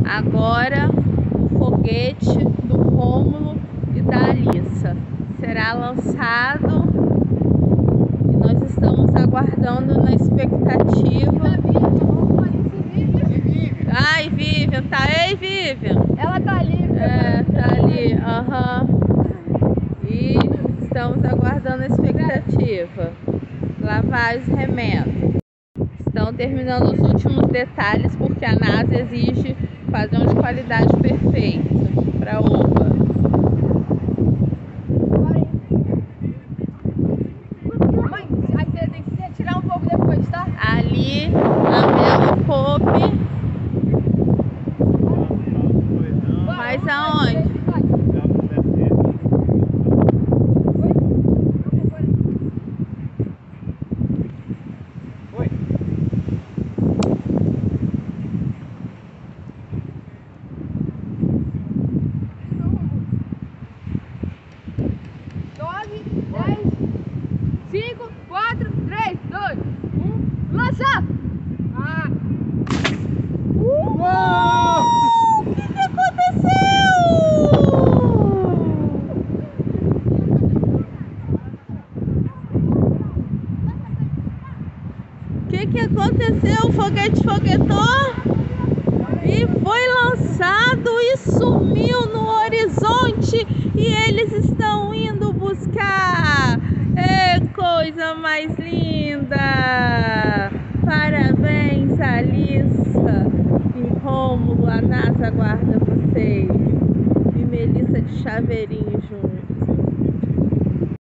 Agora o foguete do Rômulo e da Alissa será lançado e nós estamos aguardando na expectativa. Ai, Vivian, tá? Ei, Vivian! Ela tá ali. Tá ali, aham. E estamos aguardando a expectativa. Lavagem remendo. Estão terminando os últimos detalhes porque a NASA exige padrão de qualidade perfeito para a OPA. Mãe, aí você tem que tirar um pouco depois, tá? Ali, a Melo Pope. Mas aonde? Cinco, quatro, três, dois, lança! O que aconteceu? O que aconteceu? O foguete foguetou e foi lançado e sumiu no horizonte e eles estão indo buscar. É coisa mais linda! Parabéns, Alissa e Rômulo, a NASA aguarda vocês. E Melissa de Chaveirinho junto.